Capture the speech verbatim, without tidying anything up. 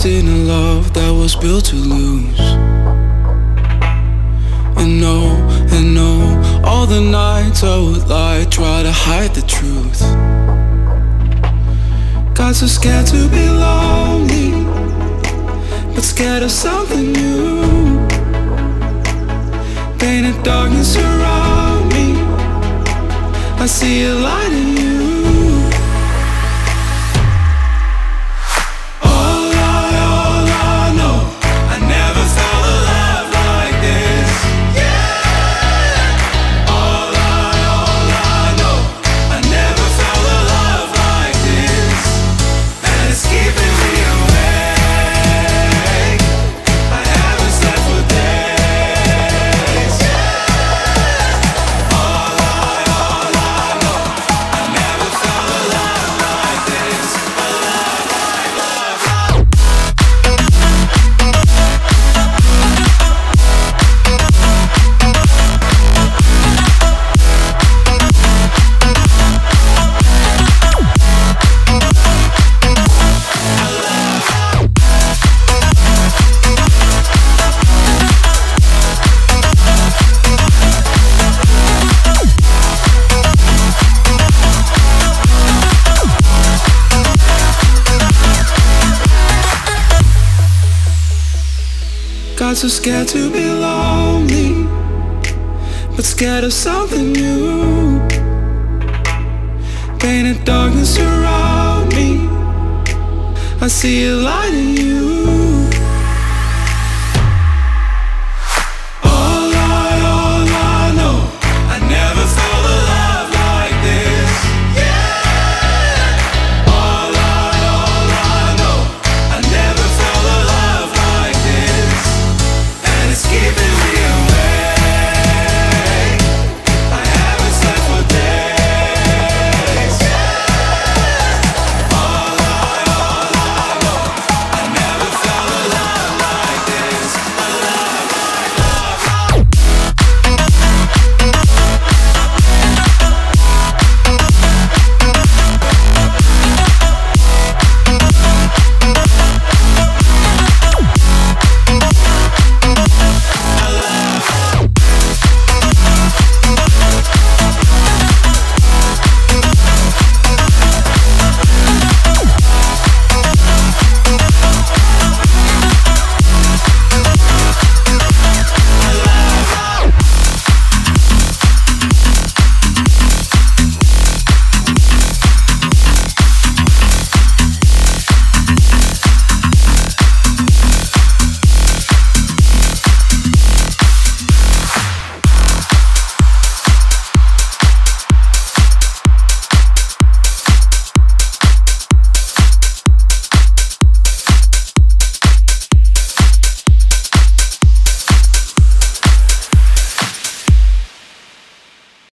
lost in a love that was built to lose. And no, and no, all the nights I would lie, try to hide the truth. Got so scared to be lonely, but scared of something new. Painted darkness around me, I see a light in you. Got so scared to be lonely, but scared of something new. Painted darkness around me, I see a light in you.